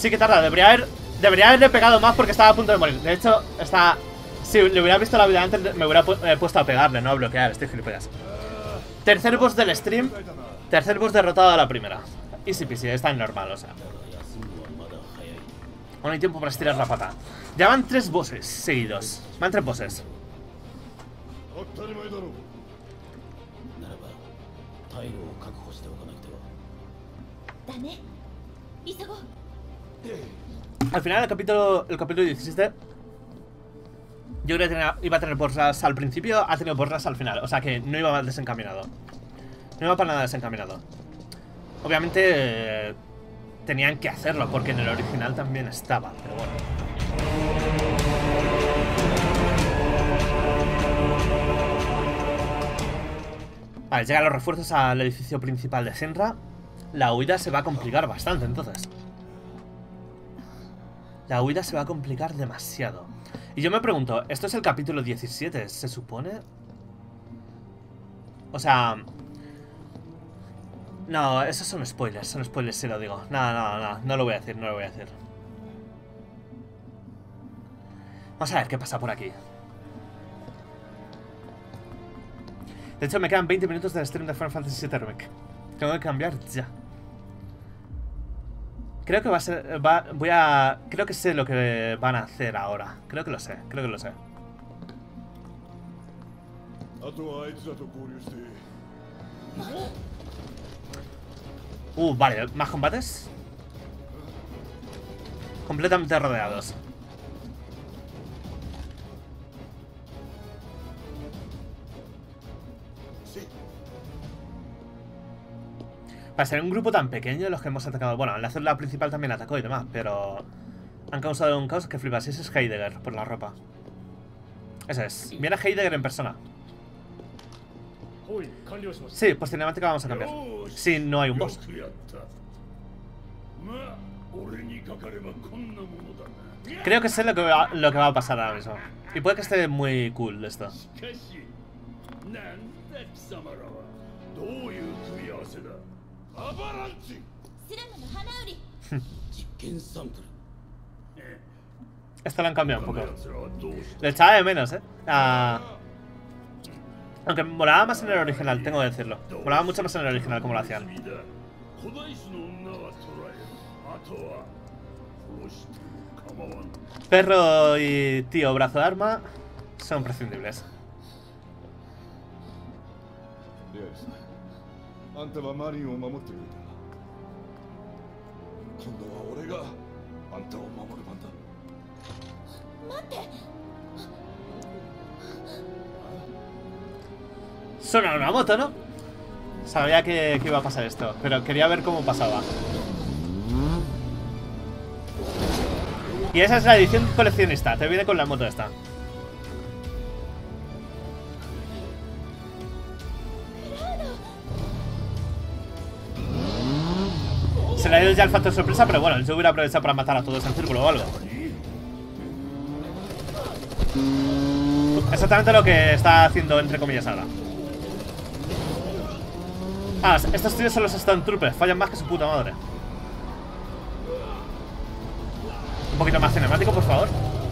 Sí que tarda, debería haberle pegado más porque estaba a punto de morir. De hecho, está... Si le hubiera visto la vida antes, me hubiera puesto a pegarle, no a bloquear. Estoy gilipollas. Tercer boss del stream. Tercer boss derrotado a la primera. Easy peasy, está normal, o sea. No hay tiempo para estirar la pata. Ya van 3 bosses seguidos. Van 3 bosses. Al final, el capítulo 17, yo creo que iba a tener boss al principio, ha tenido boss al final. O sea que no iba desencaminado. No iba para nada desencaminado. Obviamente tenían que hacerlo porque en el original también estaba, pero bueno. Vale, llegan los refuerzos al edificio principal de Shinra. La huida se va a complicar bastante, entonces. La huida se va a complicar demasiado. Y yo me pregunto, ¿esto es el capítulo 17? ¿Se supone? O sea... No, esos son spoilers si lo digo. Nada, no lo voy a decir, no lo voy a decir. Vamos a ver qué pasa por aquí. De hecho, me quedan 20 minutos del stream de Final Fantasy VII Remake. Tengo que cambiar ya. Creo que va a ser... creo que sé lo que van a hacer ahora. Creo que lo sé. Vale, ¿más combates? Completamente rodeados. Para ser un grupo tan pequeño, los que hemos atacado... Bueno, la célula principal también atacó y demás, pero... Han causado un caos que flipas. Ese es Heidegger, por la ropa. Ese es. Viene Heidegger en persona. Sí, pues cinemática vamos a cambiar. Sí, no hay un boss. Creo que sé lo que va a pasar ahora mismo. Y puede que esté muy cool esto. Esto lo han cambiado un poco. Le echaba de menos, aunque molaba más en el original, tengo que decirlo. Molaba mucho más en el original como lo hacían. Perro y tío brazo de arma son prescindibles. Suena una moto, ¿no? Sabía que iba a pasar esto, pero quería ver cómo pasaba. Y esa es la edición coleccionista. Te viene con la moto esta. Se le ha ido ya el factor sorpresa, pero bueno, yo hubiera aprovechado para matar a todos en círculo o algo. Exactamente lo que está haciendo, entre comillas, ahora. Ah, estos tíos son los Stormtroopers. Fallan más que su puta madre. Un poquito más cinemático, por favor.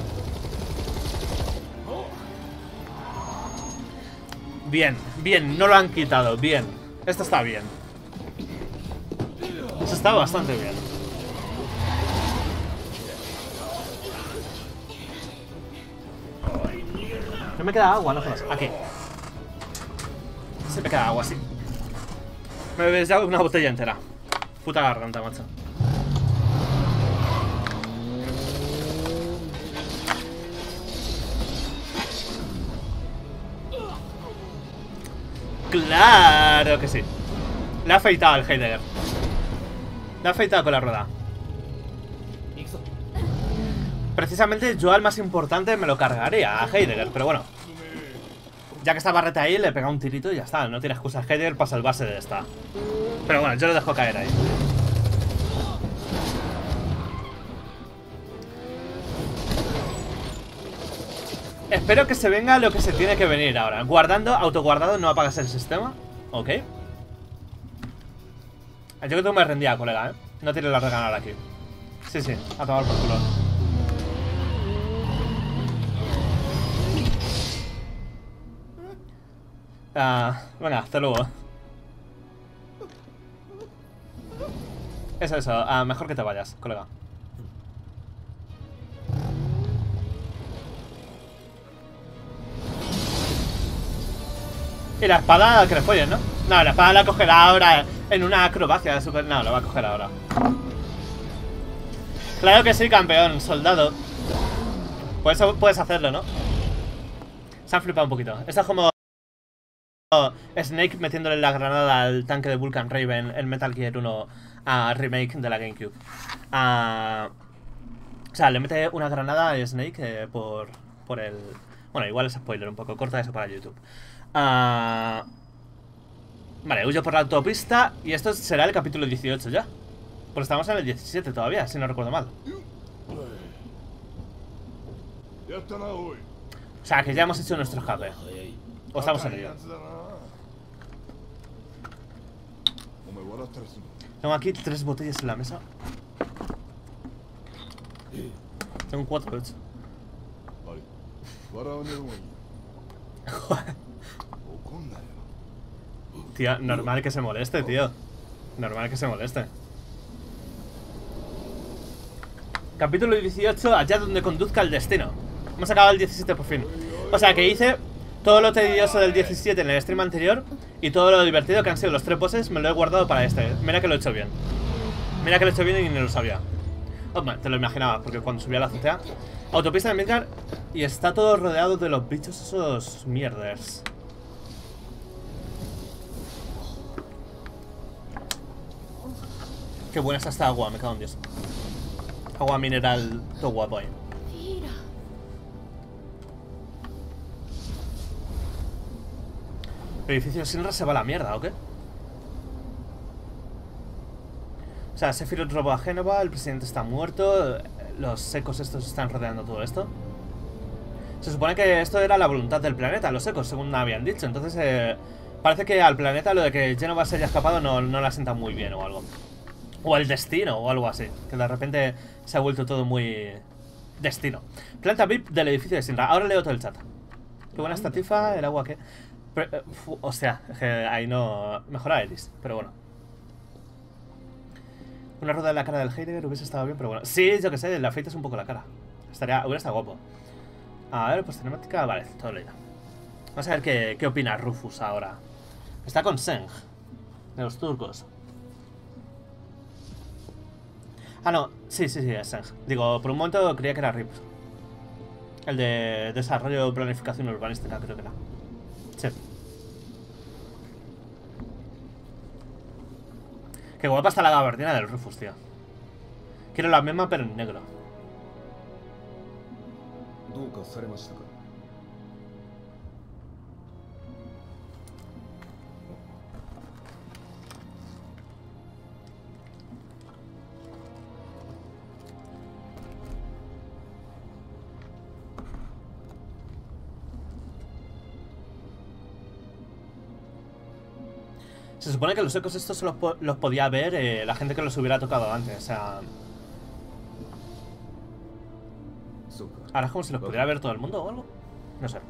Bien, bien, no lo han quitado. Bien, esto está bien. Eso está bastante bien. No me queda agua, no jodas. Aquí. Se me queda agua, sí. Me bebes ya una botella entera. Puta garganta, macho. Claro que sí. Le ha afeitado el Heidegger. Le ha afeitado con la rueda. Precisamente yo al más importante me lo cargaría, a Heidegger, pero bueno. Ya que está Barreta ahí, le pega un tirito y ya está. No tiene excusa Heidegger para salvarse de esta. Pero bueno, yo lo dejo caer ahí. Espero que se venga lo que se tiene que venir ahora. Guardando, autoguardado, no apagas el sistema. Ok. Yo que tú me rendía, colega, No tienes la regalar aquí. Sí, sí, a tomar por culo. Venga, hasta luego. Eso. Mejor que te vayas, colega. Y la espada que le follen, ¿no? No, la espada la cogerá ahora en una acrobacia de super... No, la va a coger ahora. Claro que sí, campeón, soldado. Puedes hacerlo, ¿no? Se han flipado un poquito. Esto es como Snake metiéndole la granada al tanque de Vulcan Raven en Metal Gear 1 remake de la GameCube. O sea, le mete una granada a Snake por el... Bueno, igual es spoiler un poco, corta eso para YouTube. Vale, huyo por la autopista. Y esto será el capítulo 18 ya. Pues estamos en el 17 todavía, si no recuerdo mal. O sea, que ya hemos hecho nuestro escape. O estamos en ello. Tengo aquí 3 botellas en la mesa. Tengo 4, de hecho. Tío, normal que se moleste, tío. Normal que se moleste. Capítulo 18, allá donde conduzca el destino. Hemos acabado el 17 por fin. O sea que hice todo lo tedioso del 17 en el stream anterior. Y todo lo divertido que han sido los 3 bosses me lo he guardado para este. Mira que lo he hecho bien. Mira que lo he hecho bien y ni lo sabía. Hombre, te lo imaginaba, porque cuando subí a la azotea. Autopista de Midgar. Y está todo rodeado de los bichos esos mierders. Qué buena está esta agua, me cago en Dios. Agua mineral, todo guapo ahí. ¿El edificio de Sinra se va a la mierda o qué? O sea, Sephiroth robó a Génova, el presidente está muerto, los secos estos están rodeando todo esto. Se supone que esto era la voluntad del planeta, los secos, según habían dicho. Entonces, parece que al planeta lo de que Génova se haya escapado no la sienta muy bien o algo. O el destino o algo así. Que de repente se ha vuelto todo muy... destino. Planta VIP del edificio de Sinra. Ahora leo todo el chat. Qué buena esta tifa, el agua que... o sea, ahí no... Mejora Eris, pero bueno. Una rueda en la cara del Heidegger hubiese estado bien, pero bueno. Sí, yo que sé, le afeitas un poco la cara. Hubiera estado guapo. A ver, pues cinemática, vale, todo leído. Vamos a ver qué opina Rufus ahora. Está con Seng, de los turcos. Ah, no, sí, es Seng. Digo, por un momento creía que era Rip. El de desarrollo y planificación urbanística, creo que era. Sí. Qué guapa está la gabardina del Rufus, tío. Quiero la misma, pero en negro. Se supone que los ecos estos los podía ver la gente que los hubiera tocado antes, o sea... Ahora es como si los pudiera ver todo el mundo o algo. No sé.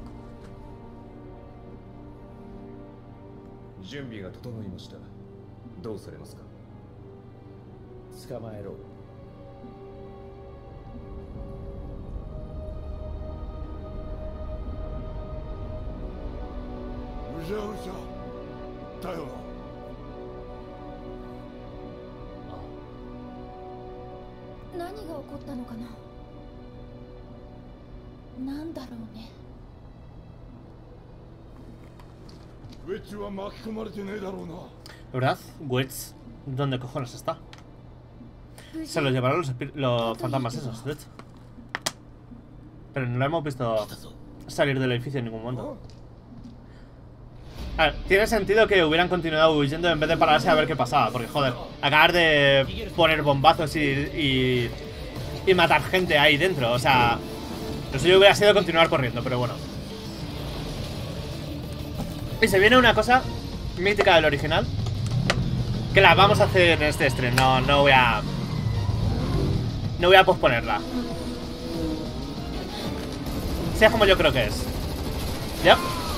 ¿Verdad? Witch, ¿dónde cojones está? Se lo llevaron los fantasmas esos, de hecho. Pero no lo hemos visto salir del edificio en ningún momento. A ver, tiene sentido que hubieran continuado huyendo en vez de pararse a ver qué pasaba. Porque, joder, acabar de poner bombazos y matar gente ahí dentro. O sea, lo suyo hubiera sido continuar corriendo, pero bueno. Y se viene una cosa mítica del original, que la vamos a hacer en este stream. No voy a No voy a posponerla. Sea como yo creo que es. Ya.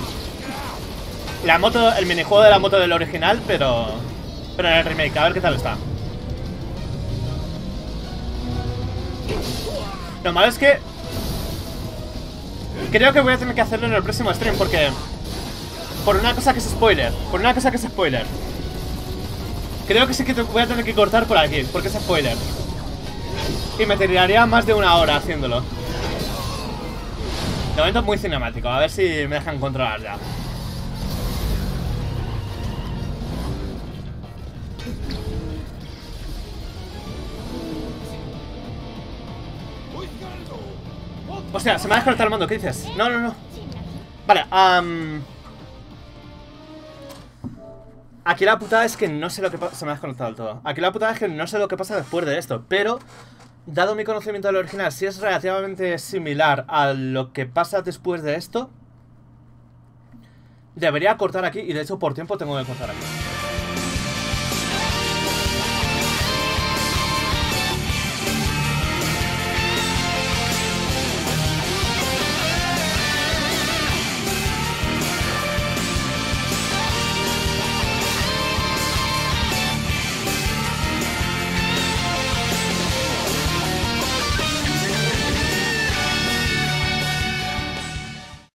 La moto, el minijuego de la moto del original, pero en el remake, a ver qué tal está. Lo malo es que creo que voy a tener que hacerlo en el próximo stream porque... Por una cosa que es spoiler. Creo que sí que voy a tener que cortar por aquí, porque es spoiler. Y me tiraría más de una hora haciéndolo. De momento muy cinemático, a ver si me dejan controlar ya. Hostia, se me ha desconectado el mando, ¿qué dices? No. Vale, aquí la putada es que no sé lo que pasa. Se me ha desconectado del todo. Aquí la putada es que no sé lo que pasa después de esto. Pero, dado mi conocimiento del original, si es relativamente similar a lo que pasa después de esto, debería cortar aquí. Y de hecho, por tiempo tengo que cortar aquí.